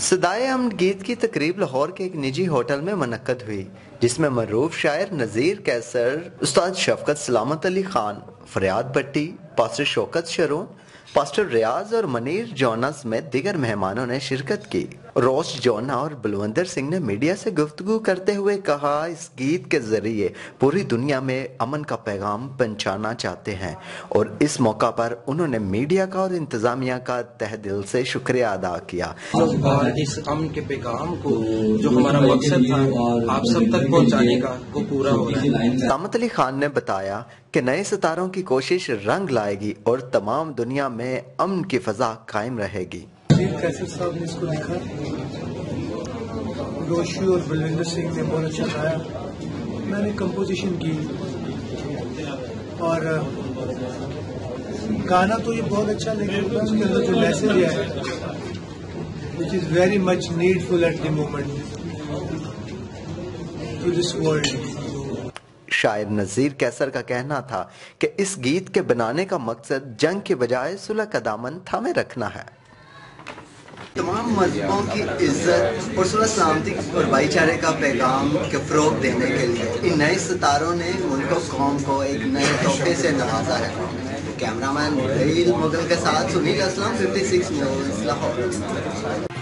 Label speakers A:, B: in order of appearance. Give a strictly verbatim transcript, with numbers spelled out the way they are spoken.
A: सदाए अमन गीत की तकरीब लाहौर के एक निजी होटल में मुनक्कद हुई, जिसमें मरूफ शायर नज़ीर कैसर, उस्ताद शफकत सलामत अली खान, फरियाद भट्टी, पास्टर शौकत शरून, पास्टर रियाज और मनीर जोना समेत दीगर मेहमानों ने शिरकत की। रोश जोना और बलवंदर सिंह ने मीडिया से गुफ्तगू करते हुए कहा, इस गीत के जरिए पूरी दुनिया में अमन का पैगाम पहुंचाना चाहते हैं और इस मौका पर उन्होंने मीडिया का और इंतजामिया का तहे दिल से शुक्रिया अदा किया।
B: इस अमन के पैगाम को जो हमारा मकसद था आप सब तक पहुंचाने का, वो पूरा हो रहा है।
A: सलामत अली खान ने बताया कि नए सितारों की कोशिश रंग लाएगी और तमाम दुनिया में अमन की फजा कायम रहेगी।
C: कैसर साहब ने इसको लिखा, रोशी और बलविंदर सिंह ने बहुत अच्छा गाया, मैंने कंपोजिशन की और गाना तो ये बहुत अच्छा, लेकिन उसके अंदर जो मैसेज है which is very much needful at the moment to this world.
A: शायर नज़ीर कैसर का कहना था कि इस गीत के बनाने का मकसद जंग के बजाय सुलह का दामन थामे रखना है। तमाम मजहबों की इज्जत और सुलह सलामती और भाईचारे का पैगाम के फरोग देने के लिए इन नए सितारों ने मुल्क कौम को एक नए तोहफे से नवाजा है। कैमरामैन मुगल के साथ Sunil Aslam, fifty six news Lahore.